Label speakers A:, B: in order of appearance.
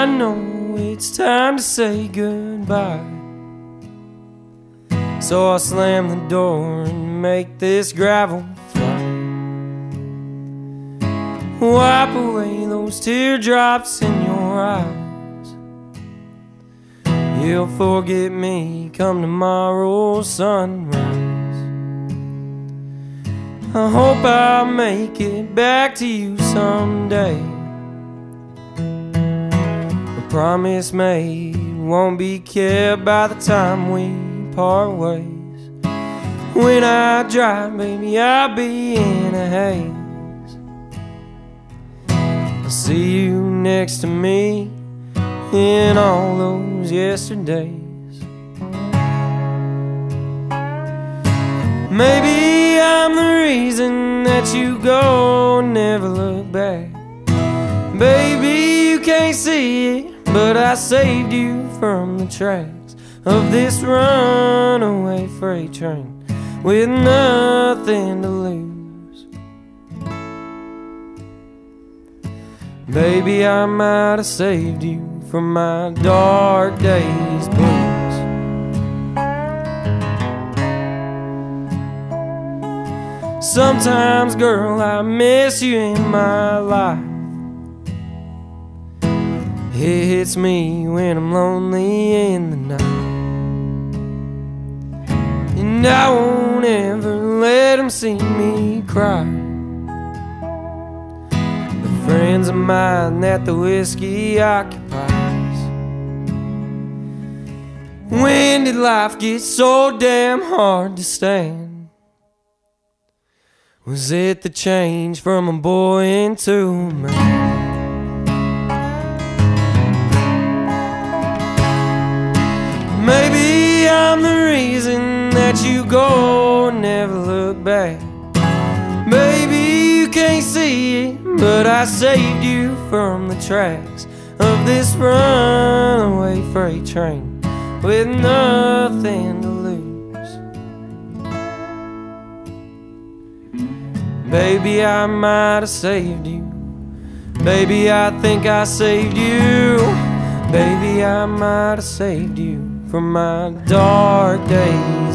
A: know it's time to say goodbye. So I'll slam the door and make this gravel fly. Wipe away those teardrops in your eyes. You'll forget me come tomorrow's sunrise. I hope I'll make it back to you someday. A promise made won't be kept by the time we part ways. When I drive, baby, I'll be in a haze. I'll see you next to me in all those yesterdays. Maybe I'm the reason that you go and never look back. Baby, you can't see it, but I saved you from the tracks of this runaway freight train with nothing to lose. Baby, I might have saved you from my dark days blues. Sometimes, girl, I miss you in my life. It hits me when I'm lonely in the night, and I won't ever let them see me cry. The friends of mine that the whiskey occupies. When did life get so damn hard to stand? Was it the change from a boy into a man? Maybe I'm the reason that you go and never look back. Baby, you can't see it, but I saved you from the tracks of this runaway freight train with nothing to lose. Baby, I might have saved you. Baby, I think I saved you. Baby, I might have saved you from my dark days